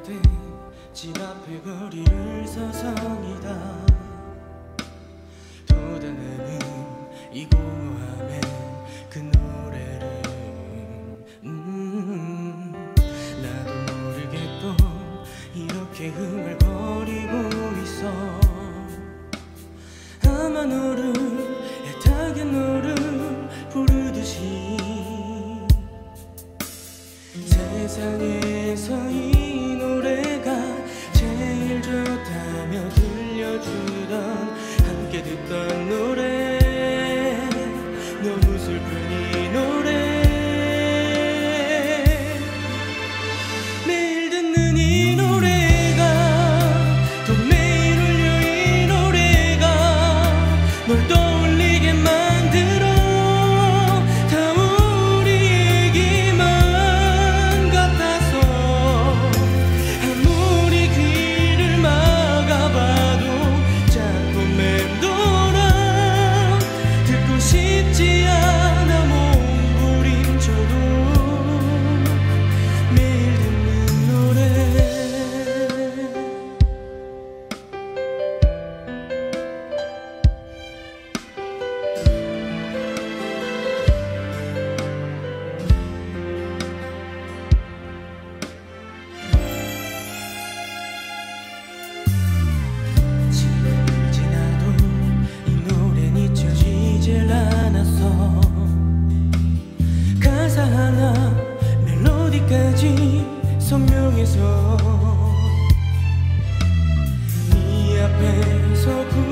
때 집 앞에 거리를 서성이다. 돋아나는 이 공허함에 그 노래를 나도 모르게 또 이렇게 흥얼거리고 있어. 아마 너를 애타게 너를 부르듯이 세상에서 이 노래가 제일 좋다며 들려주던 함께 듣던 노래 너무 슬픈 이 노래 매일 듣는 이 노래가 또 매일 울려 이 노래가 널 떠올리게 만들어 다 우리 얘기만 같아서 아무리 귀를 막아봐도 자꾸 맴돌아 듣고 싶지 않아 몸부림쳐도 매일 듣는 노래 시간이 지나도 이 노래는 잊혀지질 않았어. 가사 하나 멜로디까지 선명해서 네 앞에서